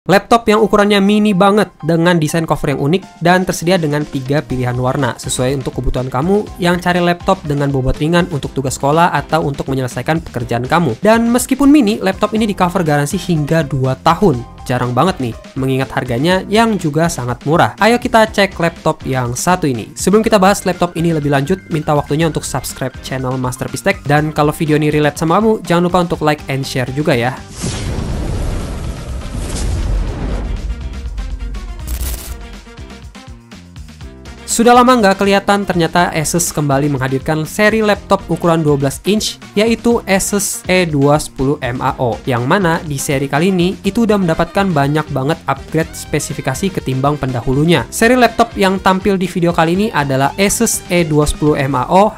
Laptop yang ukurannya mini banget dengan desain cover yang unik dan tersedia dengan 3 pilihan warna sesuai untuk kebutuhan kamu yang cari laptop dengan bobot ringan untuk tugas sekolah atau untuk menyelesaikan pekerjaan kamu. Dan meskipun mini, laptop ini di cover garansi hingga 2 tahun. Jarang banget nih, mengingat harganya yang juga sangat murah. Ayo kita cek laptop yang satu ini. Sebelum kita bahas laptop ini lebih lanjut, minta waktunya untuk subscribe channel Masterpiece Tech. Dan kalau video ini relate sama kamu, jangan lupa untuk like and share juga ya. Sudah lama nggak kelihatan, ternyata Asus kembali menghadirkan seri laptop ukuran 12 inch, yaitu Asus E210MAO, yang mana di seri kali ini itu udah mendapatkan banyak banget upgrade spesifikasi ketimbang pendahulunya. Seri laptop yang tampil di video kali ini adalah Asus E210MAO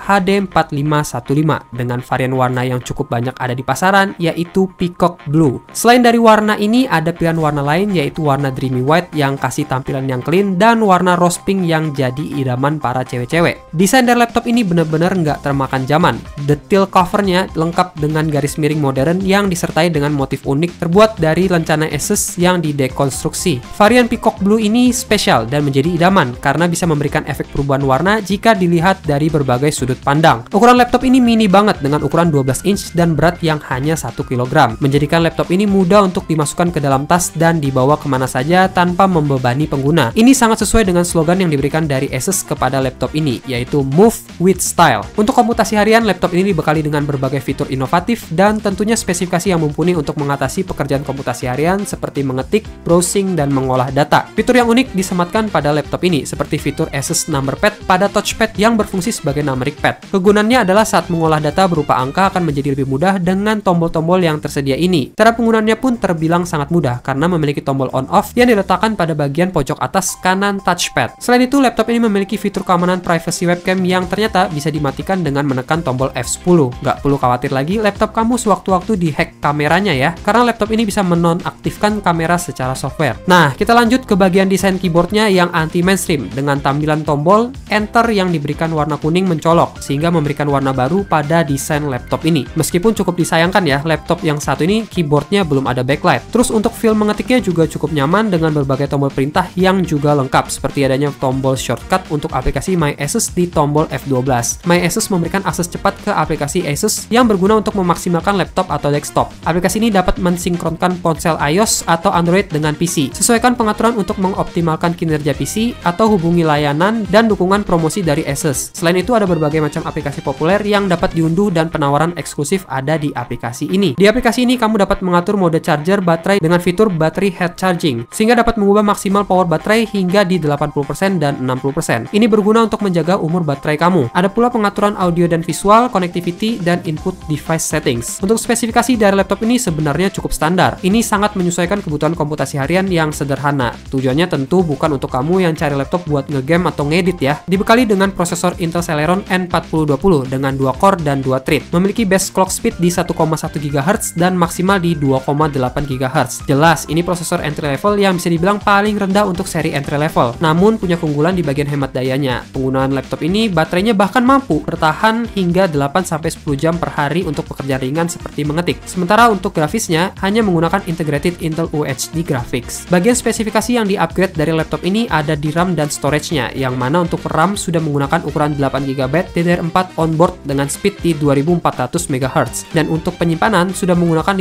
HD4515 dengan varian warna yang cukup banyak ada di pasaran, yaitu Peacock Blue. Selain dari warna ini, ada pilihan warna lain yaitu warna Dreamy White yang kasih tampilan yang clean dan warna rose pink yang jadi idaman para cewek-cewek. Desain dari laptop ini benar-benar nggak termakan zaman. Detail covernya lengkap dengan garis miring modern yang disertai dengan motif unik terbuat dari lencana Asus yang didekonstruksi. Varian Peacock Blue ini spesial dan menjadi idaman karena bisa memberikan efek perubahan warna jika dilihat dari berbagai sudut pandang. Ukuran laptop ini mini banget dengan ukuran 12 inch dan berat yang hanya 1 kg, menjadikan laptop ini mudah untuk dimasukkan ke dalam tas dan dibawa kemana saja tanpa membebani pengguna. Ini sangat sesuai dengan slogan yang diberikan dari Asus kepada laptop ini, yaitu Move with Style. Untuk komputasi harian, laptop ini dibekali dengan berbagai fitur inovatif dan tentunya spesifikasi yang mumpuni untuk mengatasi pekerjaan komputasi harian seperti mengetik, browsing, dan mengolah data. Fitur yang unik disematkan pada laptop ini, seperti fitur Asus Number Pad pada touchpad yang berfungsi sebagai numeric pad. Kegunaannya adalah saat mengolah data berupa angka akan menjadi lebih mudah dengan tombol-tombol yang tersedia ini. Cara penggunaannya pun terbilang sangat mudah karena memiliki tombol on-off yang diletakkan pada bagian pojok atas kanan touchpad. Selain itu, laptop ini memiliki fitur keamanan privacy webcam yang ternyata bisa dimatikan dengan menekan tombol F10. Nggak perlu khawatir lagi laptop kamu sewaktu-waktu dihack kameranya ya, karena laptop ini bisa menonaktifkan kamera secara software. Nah, kita lanjut ke bagian desain keyboardnya yang anti-mainstream dengan tampilan tombol Enter yang diberikan warna kuning mencolok, sehingga memberikan warna baru pada desain laptop ini. Meskipun cukup disayangkan ya, laptop yang satu ini keyboardnya belum ada backlight. Terus untuk feel mengetiknya juga cukup nyaman dengan berbagai tombol perintah yang juga lengkap, seperti adanya tombol shortcut untuk aplikasi My Asus di tombol F12. My Asus memberikan akses cepat ke aplikasi Asus yang berguna untuk memaksimalkan laptop atau desktop. Aplikasi ini dapat mensinkronkan ponsel iOS atau Android dengan PC. Sesuaikan pengaturan untuk mengoptimalkan kinerja PC atau hubungi layanan dan dukungan promosi dari Asus. Selain itu, ada berbagai macam aplikasi populer yang dapat diunduh dan penawaran eksklusif ada di aplikasi ini. Di aplikasi ini, kamu dapat mengatur mode charger baterai dengan fitur battery head charging, sehingga dapat mengubah maksimal power baterai hingga di 80% dan 60%. Ini berguna untuk menjaga umur baterai kamu. Ada pula pengaturan audio dan visual, connectivity, dan input device settings. Untuk spesifikasi dari laptop ini sebenarnya cukup standar. Ini sangat menyesuaikan kebutuhan komputasi harian yang sederhana. Tujuannya tentu bukan untuk kamu yang cari laptop buat ngegame atau ngedit ya. Dibekali dengan prosesor Intel Celeron N4020 dengan 2 core dan 2 thread. Memiliki base clock speed di 1,1 GHz dan maksimal di 2,8 GHz. Jelas, ini prosesor entry level yang bisa dibilang paling rendah untuk seri entry level. Namun punya keunggulan di bagian hemat dayanya. Penggunaan laptop ini baterainya bahkan mampu bertahan hingga 8-10 jam per hari untuk pekerjaan ringan seperti mengetik. Sementara untuk grafisnya hanya menggunakan integrated Intel UHD graphics. Bagian spesifikasi yang di-upgrade dari laptop ini ada di RAM dan storage-nya, yang mana untuk RAM sudah menggunakan ukuran 8GB DDR4 onboard dengan speed di 2400 MHz, dan untuk penyimpanan sudah menggunakan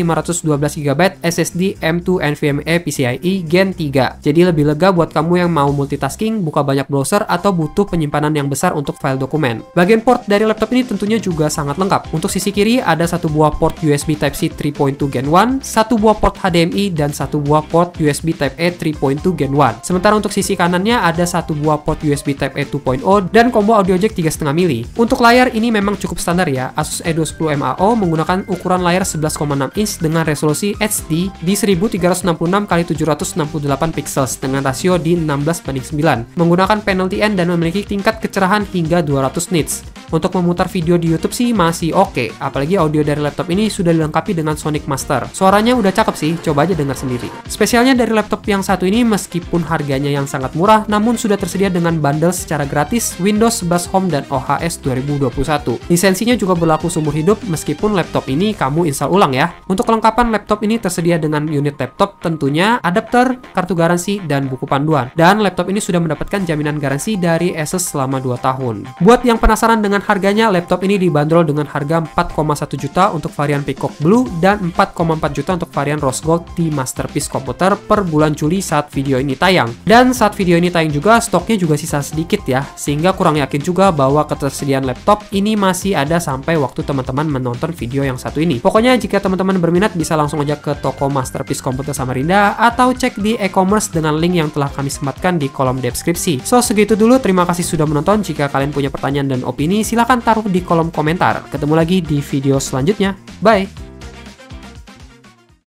512GB SSD M2 NVMe PCIe Gen 3. Jadi lebih lega buat kamu yang mau multitasking, buka banyak browser, atau butuh penyimpanan yang besar untuk file dokumen. Bagian port dari laptop ini tentunya juga sangat lengkap. Untuk sisi kiri ada satu buah port USB Type-C 3.2 Gen 1, satu buah port HDMI, dan satu buah port USB Type-A 3.2 Gen 1. Sementara untuk sisi kanannya ada satu buah port USB Type-A 2.0 dan combo audio jack 3,5 mili. Untuk layar ini memang cukup standar ya. Asus E210MAO menggunakan ukuran layar 11,6 inch dengan resolusi HD di 1366x768 pixels dengan rasio di 16:9, menggunakan panel TN dan memiliki tingkat kecerahan hingga 200 nits. Untuk memutar video di YouTube sih masih oke, apalagi audio dari laptop ini sudah dilengkapi dengan Sonic Master. Suaranya udah cakep sih, coba aja dengar sendiri. Spesialnya dari laptop yang satu ini, meskipun harganya yang sangat murah, namun sudah tersedia dengan bundle secara gratis Windows 11 Home dan OHS 2021. Lisensinya juga berlaku seumur hidup meskipun laptop ini kamu install ulang ya. Untuk kelengkapan laptop ini tersedia dengan unit laptop, tentunya adapter, kartu garansi, dan buku panduan. Dan laptop ini sudah mendapatkan jaminan garansi dari Asus selama 2 tahun. Buat yang penasaran dengan harganya, laptop ini dibanderol dengan harga 4,1 juta untuk varian Peacock Blue dan 4,4 juta untuk varian Rose Gold di Masterpiece Komputer per bulan Juli saat video ini tayang. Dan saat video ini tayang juga, stoknya juga sisa sedikit ya, sehingga kurang yakin juga bahwa ketersediaan laptop ini masih ada sampai waktu teman-teman menonton video yang satu ini. Pokoknya jika teman-teman berminat bisa langsung aja ke toko Masterpiece Komputer Samarinda atau cek di e-commerce dengan link yang telah kami sematkan di kolom deskripsi. So segitu dulu, terima kasih sudah menonton. Jika kalian punya pertanyaan dan opini silahkan taruh di kolom komentar. Ketemu lagi di video selanjutnya. Bye!